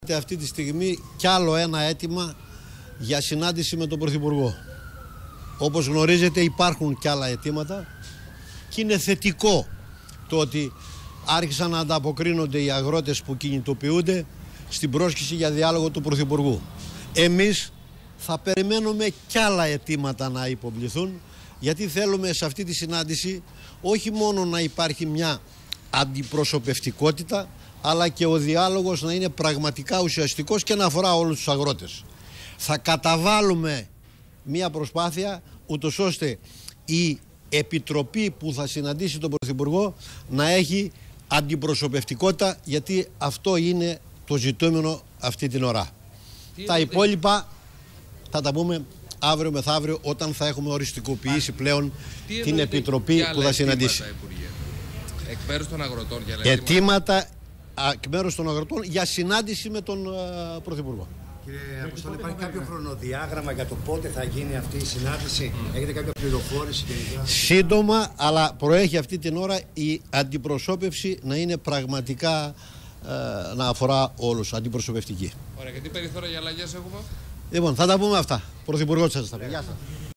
Αυτή τη στιγμή κι άλλο ένα αίτημα για συνάντηση με τον Πρωθυπουργό. Όπως γνωρίζετε υπάρχουν κι άλλα αιτήματα και είναι θετικό το ότι άρχισαν να ανταποκρίνονται οι αγρότες που κινητοποιούνται στην πρόσκληση για διάλογο του Πρωθυπουργού. Εμείς θα περιμένουμε κι άλλα αιτήματα να υποβληθούν, γιατί θέλουμε σε αυτή τη συνάντηση όχι μόνο να υπάρχει μια αντιπροσωπευτικότητα, αλλά και ο διάλογος να είναι πραγματικά ουσιαστικός και να αφορά όλους τους αγρότες. Θα καταβάλουμε μια προσπάθεια ούτως ώστε η επιτροπή που θα συναντήσει τον Πρωθυπουργό να έχει αντιπροσωπευτικότητα, γιατί αυτό είναι το ζητούμενο αυτή την ώρα. Τα υπόλοιπα θα τα πούμε αύριο μεθαύριο, όταν θα έχουμε οριστικοποιήσει πλέον την επιτροπή που θα συναντήσει. Εκ μέρους των αγροτών για αιτήματα εκ μέρους των αγροτών για συνάντηση με τον Πρωθυπουργό. Κύριε Αποστόλη, υπάρχει κάποιο χρονοδιάγραμμα για το πότε θα γίνει αυτή η συνάντηση? Έχετε κάποια πληροφόρηση γενικά? Σύντομα, αλλά προέχει αυτή την ώρα η αντιπροσώπευση να είναι πραγματικά να αφορά όλους, αντιπροσωπευτική. Ωραία, και τι περιθώρια για αλλαγές έχουμε? Λοιπόν, θα τα πούμε αυτά. Πρωθυπουργός σας τα πει. Γεια σας.